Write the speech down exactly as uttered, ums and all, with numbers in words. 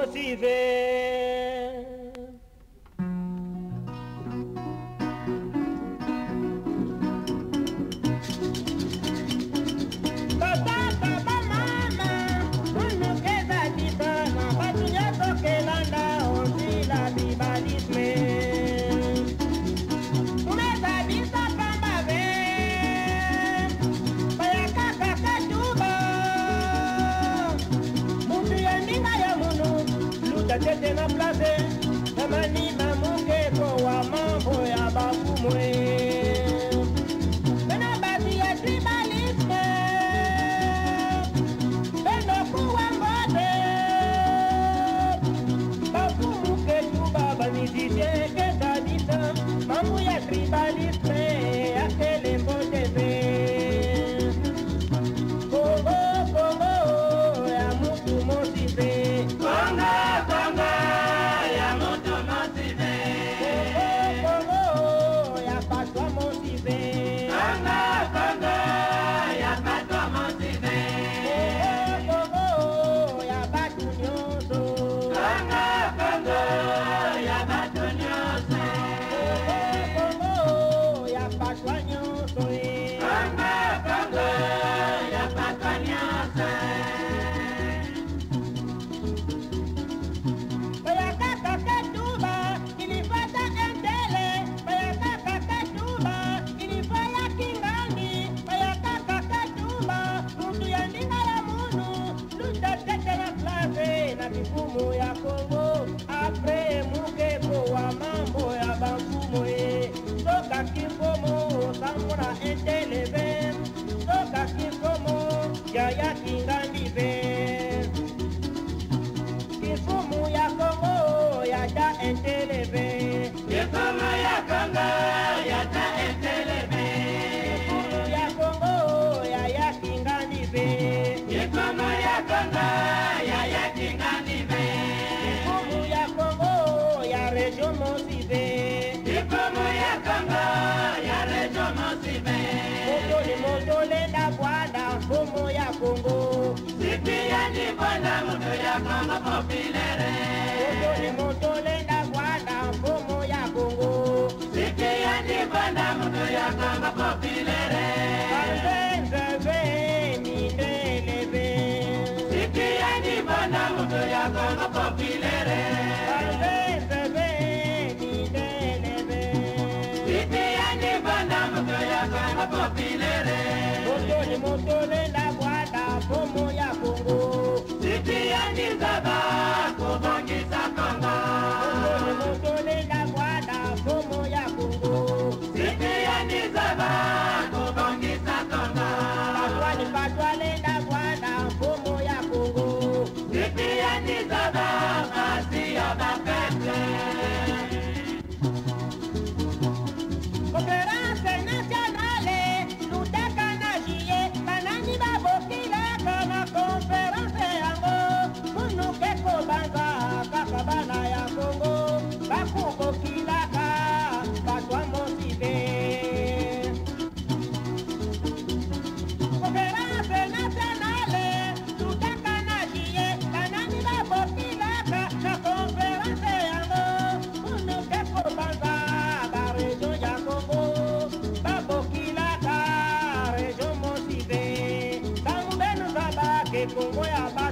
motivé. Tete na place, tamani mamuke kwa mambo ya bakumwe. Bena bazi ya tribalisme, beno kuwa mbode. Bakumuke tuba banizite kedadita, mambo ya tribalisme, akele mbode be. Kongo, Kongo, ya mutu motive. Kongo, Kongo, ya mutu motive. Kongo, Kongo, ya patwa motive. Kongo, Kongo, ya patwa motive. Kongo, Kongo, ya batu nyonso. Kongo, Kongo, ya batu nyonso. Kongo, Kongo, ya patwa nyonso. Kongo, Kongo, ya patwa nyonso. Kifumu ya Kongo, apre mukeko wa mambo ya bangumo e. Soka kifumu, samura enteleve. Soka kifumu, yaya kingandi ve. Kifumu ya Kongo, yaya enteleve. Kifumu ya Kongo, yaya enteleve. Kifumu ya Kongo, yaya kingandi ve. Kifumu ya Kongo, yaya kingandi ve. Kifumu ya Kongo, ya rejo motive. Kifumu ya Kongo, ya rejo motive. Motole motole na bwana mfumo ya Kongo. Sikia ni bwana muto ya Kongo popilere. Motole motole na bwana mfumo ya Kongo. Sikia ni bwana muto ya Kongo popilere. Kanzenze mindeleve. Sikia ni bwana muto ya Kongo popilere. Kanzenze mindeleve. Sikia ni bwana muto ya Kongo popilere. Motole motole na bwana mfumo ya Kongo. Sikia ni zaba kubongisa Kongo. Motole motole na bwana mfumo ya Kongo. Sikia ni zaba kubongisa Kongo. Patwale patwale na bwana mfumo ya Kongo. Sikia ni zaba kasi ya bapete. Conférence nationale, lutaka na jie, kanani babokila kana conférence yango. Munuke kobanza kakabana ya Kongo, bakubokila ka patwa motive. Conférence nationale, lutaka na jie, kanani babokila kana conférence yango. Munuke kobanza ka region ya Kongo, babokila ka region motive. Kangubenu zaba ke Kongo ya ba